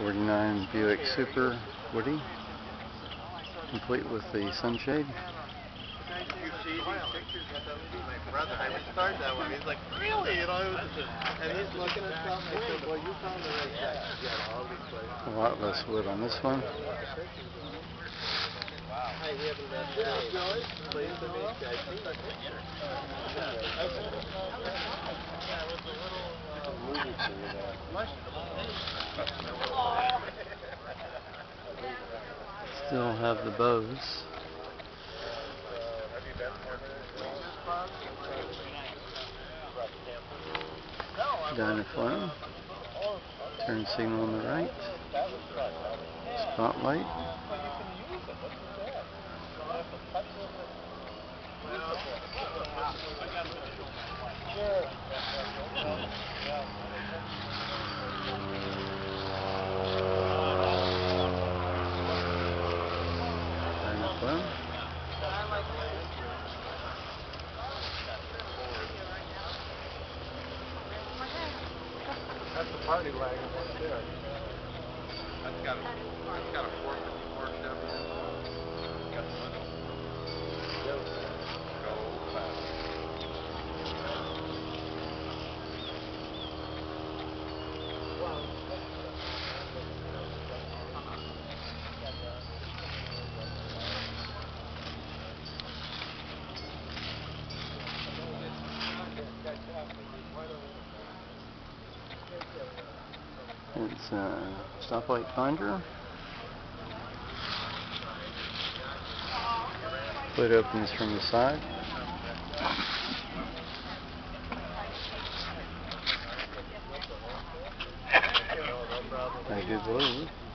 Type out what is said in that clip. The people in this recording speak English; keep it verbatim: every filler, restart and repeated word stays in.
forty-nine Buick Super Woody, complete with the sunshade. You see these pictures and stuff, see my brother, I would start that one, he's like, really? You know, it was just, and he's looking at stuff, and I said, well, you found the right guy. Yeah, all these places. A lot less wood on this one. Hey, we haven't met today. Pleased to meet you. I seen the picture. Still have the bows. Dynaflame. Turn signal on the right. Spotlight. Dynaflame. That's the party wagon right there. That's got a, that's got a four fifty-four Chevy. Got the money. Go fast. It's a stoplight finder. Hood opens from the side. I do believe.